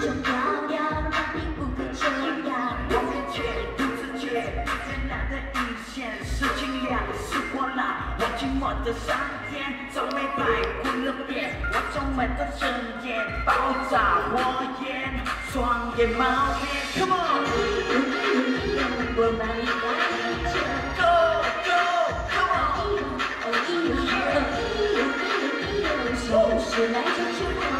重要，哪里不够重要？ 我面前不自觉，最难的一线，事情亮是火辣，我紧握着上天，皱眉白滚了遍，我充满着尊严，爆炸火焰，双眼冒烟 ，Come on， 我们来着 Go Go Come on， 哦，就是来追求我。